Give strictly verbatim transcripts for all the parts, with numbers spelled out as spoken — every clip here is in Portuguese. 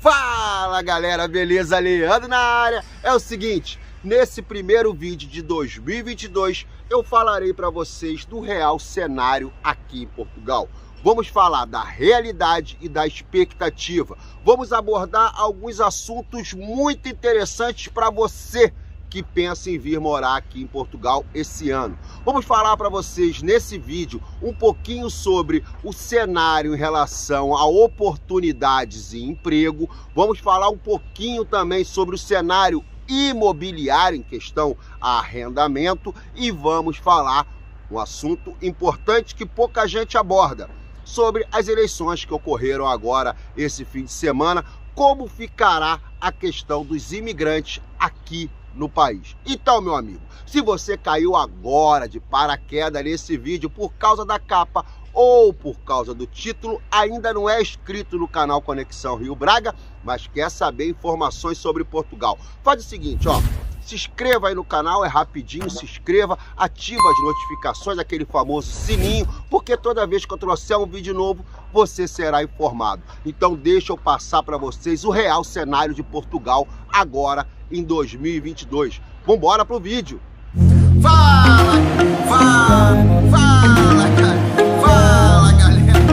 Fala galera, beleza? Leandro na área. É o seguinte, nesse primeiro vídeo de dois mil e vinte e dois eu falarei para vocês do real cenário aqui em Portugal. Vamos falar da realidade e da expectativa. Vamos abordar alguns assuntos muito interessantes para você que pensa em vir morar aqui em Portugal esse ano. Vamos falar para vocês nesse vídeo um pouquinho sobre o cenário em relação a oportunidades e emprego. Vamos falar um pouquinho também sobre o cenário imobiliário em questão a arrendamento e vamos falar um assunto importante que pouca gente aborda, sobre as eleições que ocorreram agora esse fim de semana, como ficará a questão dos imigrantes aqui no país. Então, meu amigo, se você caiu agora de paraquedas nesse vídeo por causa da capa ou por causa do título, ainda não é inscrito no canal Conexão Rio Braga, mas quer saber informações sobre Portugal, faz o seguinte, ó, se inscreva aí no canal, é rapidinho, se inscreva, ativa as notificações, aquele famoso sininho, porque toda vez que eu trouxer um vídeo novo, você será informado. Então deixa eu passar para vocês o real cenário de Portugal agora em dois mil e vinte e dois. Vambora pro vídeo! Fala, fala, fala, cara, fala, galera!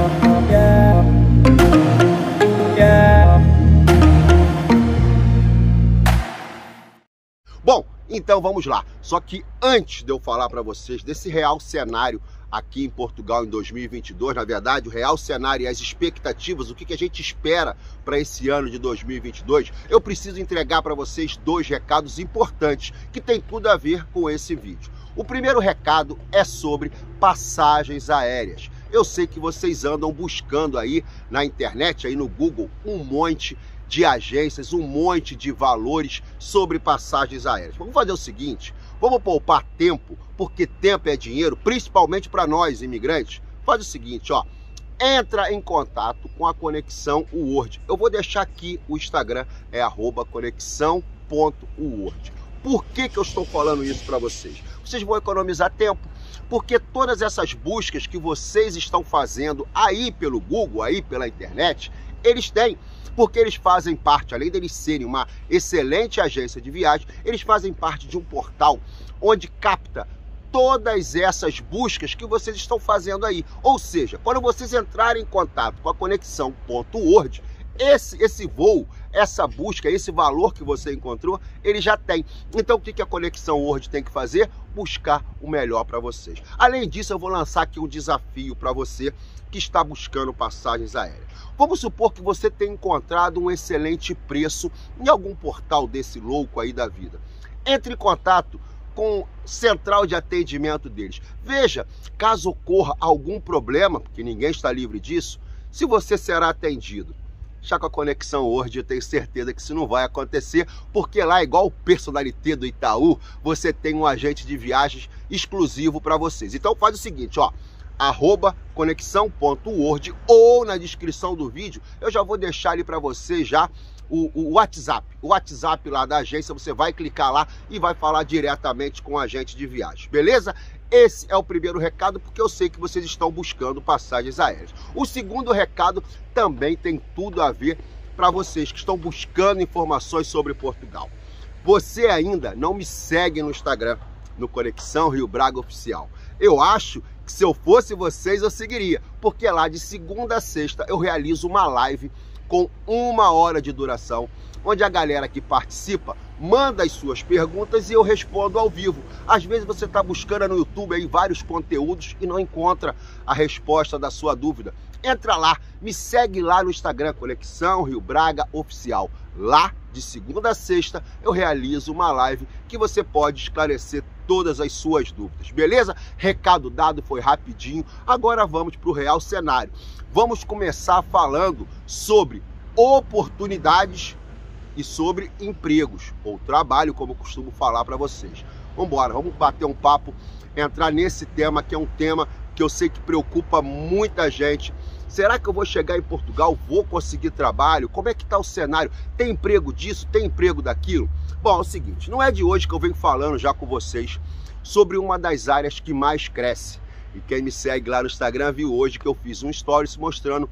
Bom, então vamos lá. Só que antes de eu falar para vocês desse real cenário aqui em Portugal em dois mil e vinte e dois, na verdade, o real cenário e as expectativas, o que, que a gente espera para esse ano de dois mil e vinte e dois, eu preciso entregar para vocês dois recados importantes que tem tudo a ver com esse vídeo. O primeiro recado é sobre passagens aéreas. Eu sei que vocês andam buscando aí na internet, aí no Google, um monte de agências, um monte de valores sobre passagens aéreas. Vamos fazer o seguinte, vamos poupar tempo, porque tempo é dinheiro, principalmente para nós, imigrantes. Faz o seguinte, ó, entra em contato com a Conexão Word. Eu vou deixar aqui o Instagram, é arroba conexão ponto word. Por que que eu estou falando isso para vocês? Vocês vão economizar tempo, porque todas essas buscas que vocês estão fazendo aí pelo Google, aí pela internet, eles têm, porque eles fazem parte, além deles serem uma excelente agência de viagem, eles fazem parte de um portal onde capta todas essas buscas que vocês estão fazendo aí. Ou seja, quando vocês entrarem em contato com a Conexão ponto word, esse, esse voo, essa busca, esse valor que você encontrou, ele já tem. Então o que a Conexão Word tem que fazer? Buscar o melhor para vocês. Além disso, eu vou lançar aqui um desafio para você que está buscando passagens aéreas. Vamos supor que você tenha encontrado um excelente preço em algum portal desse louco aí da vida. Entre em contato com a central de atendimento deles. Veja, caso ocorra algum problema, porque ninguém está livre disso, se você será atendido. Já com a Conexão Word, eu tenho certeza que isso não vai acontecer, porque lá, igual o Personalité do Itaú, você tem um agente de viagens exclusivo para vocês. Então faz o seguinte, ó, arroba conexão ponto word, ou na descrição do vídeo eu já vou deixar ali para você já o, o WhatsApp, o WhatsApp lá da agência, você vai clicar lá e vai falar diretamente com o agente de viagem, beleza? Esse é o primeiro recado, porque eu sei que vocês estão buscando passagens aéreas. O segundo recado também tem tudo a ver para vocês que estão buscando informações sobre Portugal. Você ainda não me segue no Instagram, no Conexão Rio Braga Oficial. Eu acho que se eu fosse vocês, eu seguiria, porque lá de segunda a sexta eu realizo uma live com uma hora de duração, onde a galera que participa manda as suas perguntas e eu respondo ao vivo. Às vezes você está buscando no YouTube aí vários conteúdos e não encontra a resposta da sua dúvida. Entra lá, me segue lá no Instagram, Conexão Rio Braga Oficial. Lá, de segunda a sexta, eu realizo uma live que você pode esclarecer todas as suas dúvidas, beleza? Recado dado, foi rapidinho. Agora vamos para o real cenário. Vamos começar falando sobre oportunidades e sobre empregos, ou trabalho, como eu costumo falar para vocês. Vamos embora, vamos bater um papo, entrar nesse tema, que é um tema que eu sei que preocupa muita gente. Será que eu vou chegar em Portugal, vou conseguir trabalho? Como é que está o cenário? Tem emprego disso? Tem emprego daquilo? Bom, é o seguinte, não é de hoje que eu venho falando já com vocês sobre uma das áreas que mais cresce. E quem me segue lá no Instagram viu hoje que eu fiz um stories mostrando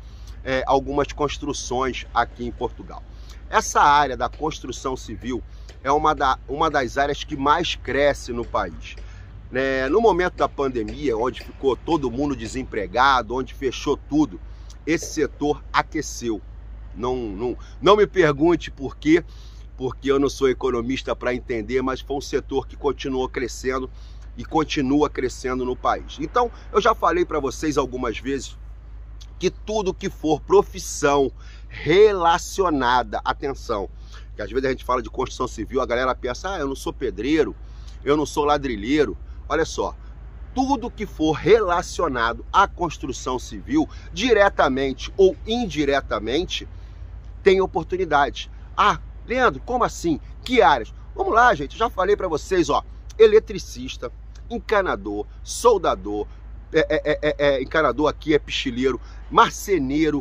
é, algumas construções aqui em Portugal. Essa área da construção civil é uma, da, uma das áreas que mais cresce no país. É, no momento da pandemia, onde ficou todo mundo desempregado, onde fechou tudo, esse setor aqueceu. Não, não, não me pergunte por quê, porque eu não sou economista para entender, mas foi um setor que continuou crescendo e continua crescendo no país. Então, eu já falei para vocês algumas vezes que tudo que for profissão relacionada, atenção, que às vezes a gente fala de construção civil, a galera pensa, ah, eu não sou pedreiro, eu não sou ladrilheiro. Olha só, tudo que for relacionado à construção civil, diretamente ou indiretamente, tem oportunidade. Ah, Leandro, como assim? Que áreas? Vamos lá, gente, eu já falei para vocês, ó, eletricista, encanador, soldador, é, é, é, é, encanador aqui é pichileiro, marceneiro,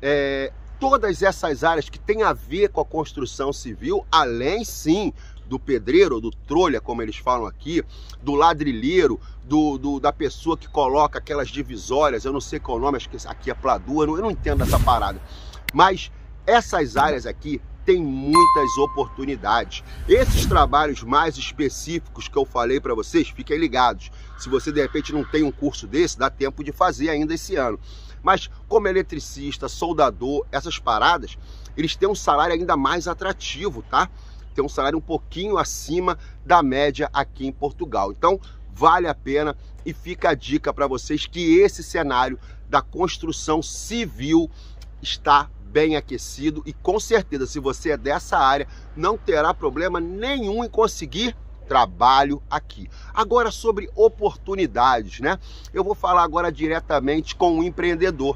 é, todas essas áreas que tem a ver com a construção civil, além sim do pedreiro, do trolha, como eles falam aqui, do ladrilheiro, do, do, da pessoa que coloca aquelas divisórias, eu não sei qual é o nome, acho que aqui é pladua, eu não, eu não entendo essa parada. Mas essas áreas aqui tem muitas oportunidades. Esses trabalhos mais específicos que eu falei para vocês, fiquem ligados. Se você de repente não tem um curso desse, dá tempo de fazer ainda esse ano. Mas como eletricista, soldador, essas paradas, eles têm um salário ainda mais atrativo, tá? Tem um salário um pouquinho acima da média aqui em Portugal. Então, vale a pena e fica a dica para vocês que esse cenário da construção civil está bem aquecido e com certeza, se você é dessa área, não terá problema nenhum em conseguir trabalho aqui. Agora, sobre oportunidades, né? Eu vou falar agora diretamente com um empreendedor.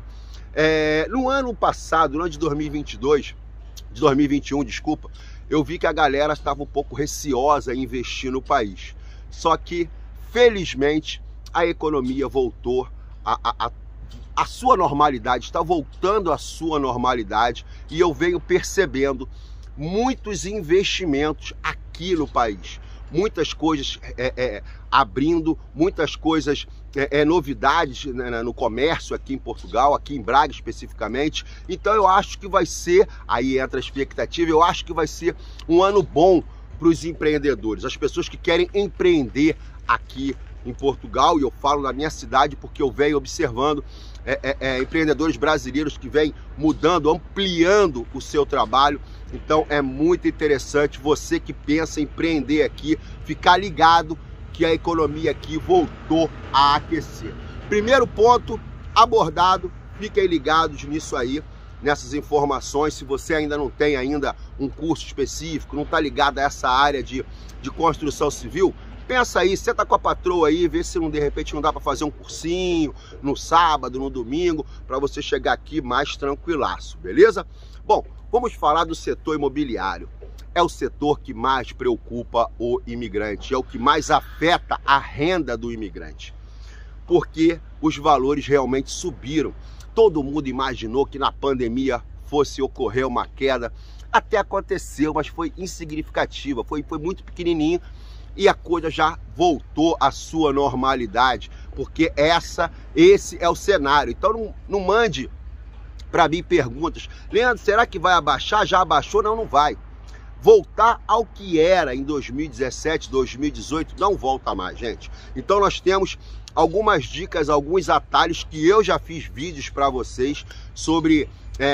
É, no ano passado, no ano de dois mil e vinte e dois, de dois mil e vinte e um, desculpa, eu vi que a galera estava um pouco receosa em investir no país. Só que, felizmente, a economia voltou a, a, a A sua normalidade, está voltando à sua normalidade e eu venho percebendo muitos investimentos aqui no país. Muitas coisas é, é, abrindo, muitas coisas, é, é, novidades né, no comércio aqui em Portugal, aqui em Braga especificamente. Então eu acho que vai ser, aí entra a expectativa, eu acho que vai ser um ano bom para os empreendedores, as pessoas que querem empreender aqui em Portugal, e eu falo na minha cidade porque eu venho observando é, é, é, empreendedores brasileiros que vêm mudando, ampliando o seu trabalho. Então é muito interessante você que pensa em empreender aqui, ficar ligado que a economia aqui voltou a aquecer. Primeiro ponto abordado, fiquem ligados nisso aí, nessas informações. Se você ainda não tem ainda um curso específico, não está ligado a essa área de, de construção civil, pensa aí, senta com a patroa aí, vê se não, de repente não dá para fazer um cursinho no sábado, no domingo, para você chegar aqui mais tranquilaço, beleza? Bom, vamos falar do setor imobiliário. É o setor que mais preocupa o imigrante, é o que mais afeta a renda do imigrante, porque os valores realmente subiram. Todo mundo imaginou que na pandemia fosse ocorrer uma queda, até aconteceu, mas foi insignificativa, foi, foi muito pequenininho, e a coisa já voltou à sua normalidade, porque essa, esse é o cenário. Então não, não mande para mim perguntas, Leandro, será que vai abaixar? Já abaixou? Não, não vai. Voltar ao que era em dois mil e dezessete, dois mil e dezoito, não volta mais, gente. Então nós temos algumas dicas, alguns atalhos que eu já fiz vídeos para vocês sobre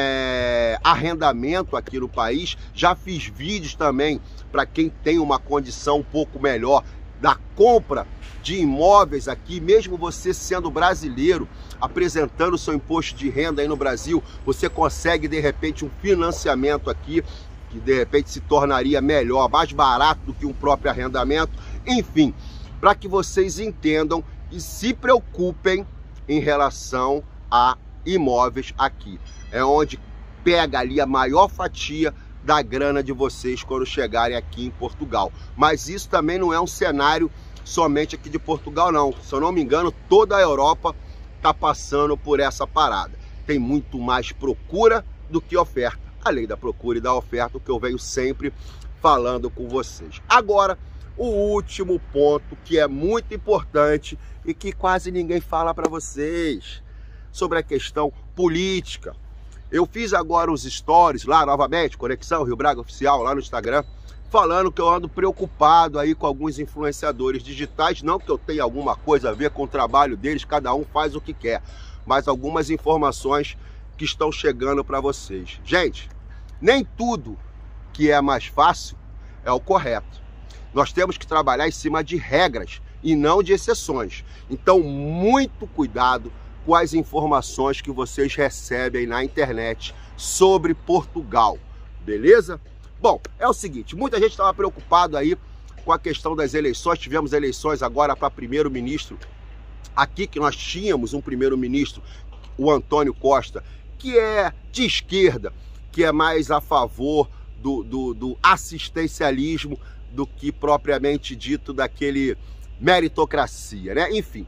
é, arrendamento aqui no país. Já fiz vídeos também para quem tem uma condição um pouco melhor da compra de imóveis aqui, mesmo você sendo brasileiro, apresentando seu imposto de renda aí no Brasil, você consegue de repente um financiamento aqui, que de repente se tornaria melhor, mais barato do que um próprio arrendamento. Enfim, para que vocês entendam e se preocupem em relação a imóveis aqui. É onde pega ali a maior fatia da grana de vocês quando chegarem aqui em Portugal. Mas isso também não é um cenário somente aqui de Portugal, não. Se eu não me engano, toda a Europa está passando por essa parada. Tem muito mais procura do que oferta. A lei da procura e da oferta, o que eu venho sempre falando com vocês. Agora, o último ponto que é muito importante e que quase ninguém fala para vocês, sobre a questão política. Eu fiz agora os stories lá novamente, Conexão Rio Braga Oficial, lá no Instagram, falando que eu ando preocupado aí com alguns influenciadores digitais, não que eu tenha alguma coisa a ver com o trabalho deles, cada um faz o que quer, mas algumas informações que estão chegando para vocês. Gente, nem tudo que é mais fácil é o correto. Nós temos que trabalhar em cima de regras e não de exceções. Então, muito cuidado com as informações que vocês recebem na internet sobre Portugal, beleza? Bom, é o seguinte, muita gente estava preocupado aí com a questão das eleições. Tivemos eleições agora para primeiro-ministro. Aqui que nós tínhamos um primeiro-ministro, o Antônio Costa, que é de esquerda, que é mais a favor do, do, do assistencialismo do que propriamente dito daquele meritocracia, né? Enfim,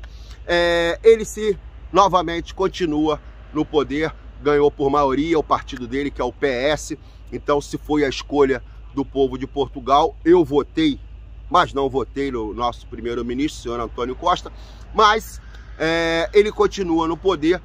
é, ele se novamente continua no poder, ganhou por maioria o partido dele, que é o P S. Então, se foi a escolha do povo de Portugal, eu votei, mas não votei no nosso primeiro-ministro, senhor Antônio Costa, mas é, ele continua no poder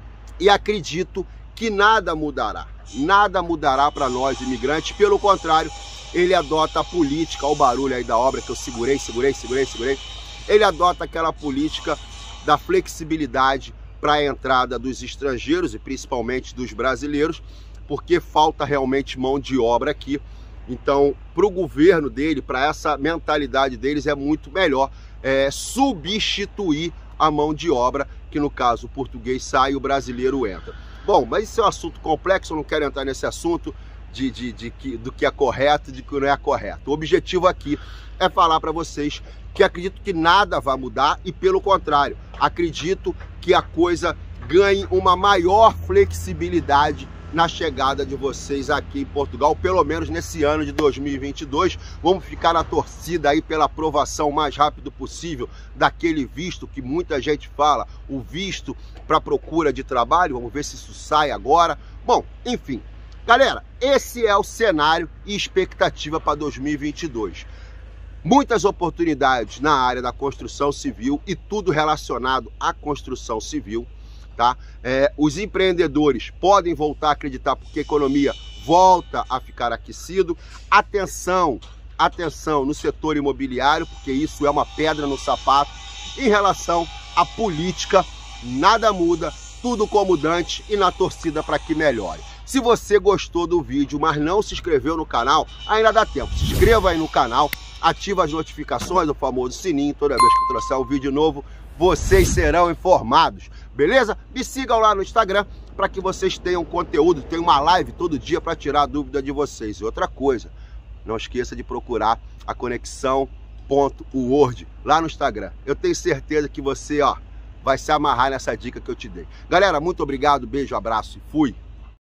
e acredito que nada mudará. Nada mudará para nós, imigrantes, pelo contrário, ele adota a política, olha o barulho aí da obra que eu segurei, segurei, segurei, segurei, ele adota aquela política da flexibilidade para a entrada dos estrangeiros e principalmente dos brasileiros, porque falta realmente mão de obra aqui. Então, para o governo dele, para essa mentalidade deles, é muito melhor é, substituir a mão de obra, que no caso o português sai e o brasileiro entra. Bom, mas isso é um assunto complexo, eu não quero entrar nesse assunto de, de, de, de, do que é correto e de que não é correto. O objetivo aqui é falar para vocês que acredito que nada vai mudar e, pelo contrário, acredito que a coisa ganhe uma maior flexibilidade na chegada de vocês aqui em Portugal, pelo menos nesse ano de dois mil e vinte e dois. Vamos ficar na torcida aí pela aprovação o mais rápido possível daquele visto que muita gente fala, o visto para procura de trabalho. Vamos ver se isso sai agora. Bom, enfim, galera, esse é o cenário e expectativa para dois mil e vinte e dois. Muitas oportunidades na área da construção civil e tudo relacionado à construção civil. Tá? É, os empreendedores podem voltar a acreditar porque a economia volta a ficar aquecido. Atenção, atenção no setor imobiliário, porque isso é uma pedra no sapato. Em relação à política, nada muda, tudo como Dante e na torcida para que melhore. Se você gostou do vídeo, mas não se inscreveu no canal, ainda dá tempo. Se inscreva aí no canal, ativa as notificações, o famoso sininho. Toda vez que eu trouxer um vídeo novo, vocês serão informados, beleza? Me sigam lá no Instagram para que vocês tenham conteúdo. Tem uma live todo dia para tirar a dúvida de vocês. E outra coisa, não esqueça de procurar a conexão ponto word lá no Instagram. Eu tenho certeza que você, ó, vai se amarrar nessa dica que eu te dei. Galera, muito obrigado, beijo, abraço e fui!